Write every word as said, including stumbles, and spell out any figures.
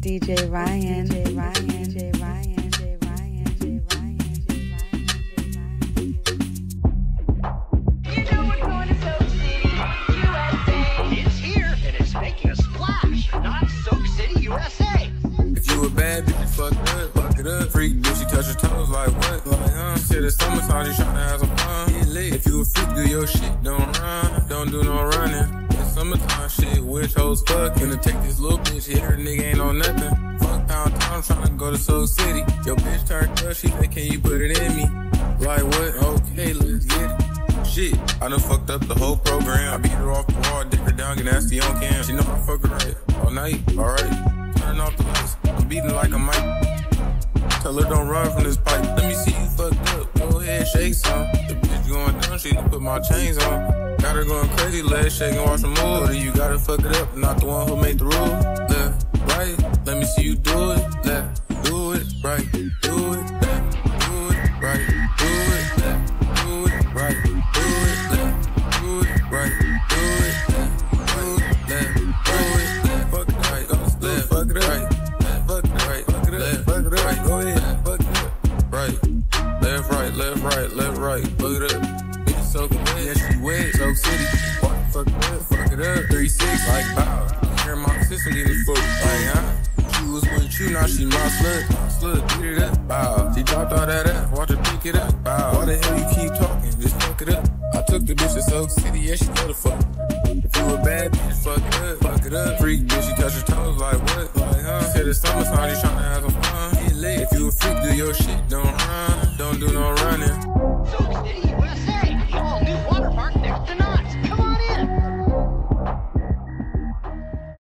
D J Ryan, D J Ryan, D J Ryan, D J Ryan, D J Ryan, D J Ryan. You know we're going to Soak City, U S A. It's here and it's making a splash. Not Soak City, U S A. If you a bad bitch, fuck it up, fuck it up. Freak bitch, she touch her toes like what? Like huh? Shit, it's summertime, she tryna have some fun. Get lit. If you a freak, do your shit, don't run, don't do no running. It's summertime shit, which hoes fuck. Gonna take this little bitch, hit her nigga ain't on nothing. Fuck pound town, tryna go to Soul City. Yo bitch turned up, she say, can you put it in me? Like what? Okay, let's get it. Shit, I done fucked up the whole program. I beat her off the wall, dick her down, get nasty on cam. She know I fuck her right, all night, alright. Turn off the lights, I'm beating like a mic. Tell her don't run from this pipe. Let me see you fucked up, go ahead, shake some. The bitch going down, she done put my chains on. Got her going crazy, legs shaking, watch her move. You gotta fuck it up, not the one who made the rule. Left, right, let me see you do it. Left, do it, right, do it, left, do it, right, do it, left, do it, right, do it, left, do it, right, do it, left, do it, left, do it, left, fuck it right, left, fuck it right, fuck it right, fuck it up, fuck it right, go ahead, fuck it up, right, left, right, left, right, left, right, fuck it up. Soaking wet, yeah, she wet, Soak City. Fuck, fuck it up, fuck it up. three six, like bow. Hear my sister getting fucked, like huh? She was with you, now she my slut. Slut, beat it up, bow. She dropped all that up, watch her pick it up, bow. Why the hell you keep talking? Just fuck it up. I took the bitch to Soak City, yeah, she know the fuck. If you a bad bitch, fuck it up, fuck it up. Freak bitch, she touch her toes, like what? Like huh? She said it's summertime, she tryna have some fun. Get lit. If you a freak, do your shit, don't run, don't do no running. Soak City.